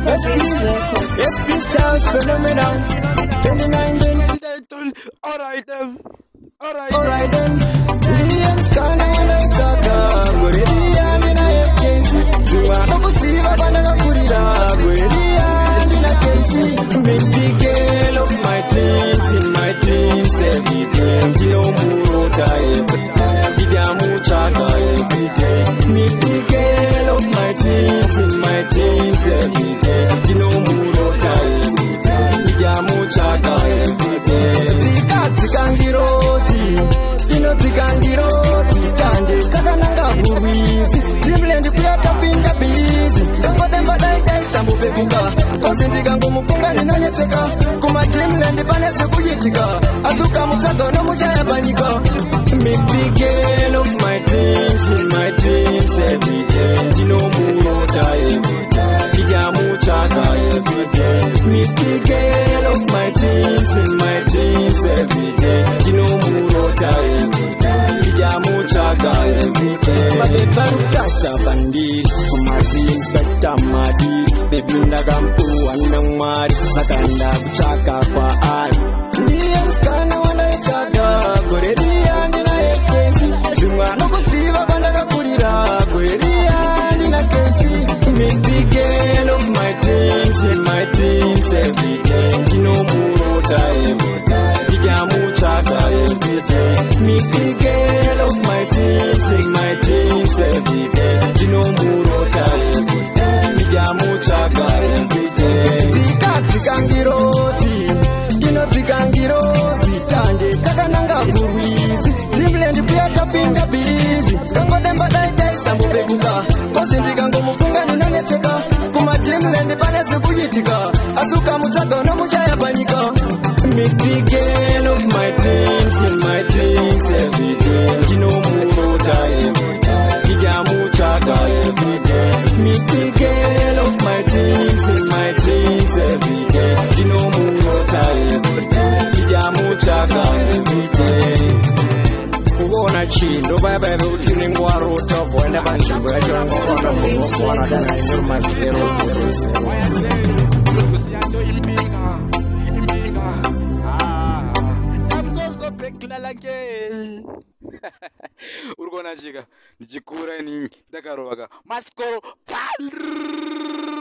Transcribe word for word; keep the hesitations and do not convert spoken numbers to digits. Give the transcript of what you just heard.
S P, S P Styles phenomenal. twenty-nine then. Alright then. Alright. Alright then. Liam's kana wanataka. Gorelia nina F K C. Zuma kusiva bana kurira. Gorelia nina K C. Make the girl of my dreams in my dreams every day. Jino murota every day. Jijamu chaka every day. Make the girl of my dreams in my dreams every day. Jino murota every day. Jijamu chaka every day. Tika tika ngirosi, ino tika ngirosi. Tande taka nanga buwizi. Dreamland kuya tapinda busy. Kango demba dai dai sambu bebuka. Kosi ndika ngumu funga ninonyeteka. Kuma dreamland panese kuyitika. Azuka mutago no mujaya banyika. Meet the girl of my dreams in my dreams every day. Jino murota every day. Jijamu chaka every day. Meet the girl of my dreams in my dreams every day. Jino murota every day. Jijamu chaka every day. Babe barukasha bandiri. My dreams better madiri. Baby ndagampu wanamari. Sakanda kuchaka kwa ari. Liam's kana wanaichaka. Gorelia nina F K C. Zuma kusiva bana kurira. Gorelia nina K C. Meet the girl of my dreams in my dreams every day. Jino murota every day. Jijamu chaka every day. Meet the girl of my dreams in my dreams every day. Jino murota every day. Jijamu chaka every day. Tika tika ngirosi, jino tika ngirosi. Tande taka nanga buwizi. Dreamland kuya tapinda busy. Kango demba dai dai sambu bebuka. Kosi ndika ngumu funga ninonyeteka. Kuma dreamland panese kuyitika. Azuka mutago no mujaya banyika. Meet the girl of my dreams in my dreams every day. Jino murota every day. Jijamu chaka every day. Meet the girl of my dreams in my dreams every day. Jino murota every day. Jijamu chaka every day. Kuona chindo bye bye utini ngwaro top wenda banjimbo ya jongo kwa mungu wana dana ino masero zero zero. Urgona jiga, jikura ni dakarovaga, maskoro.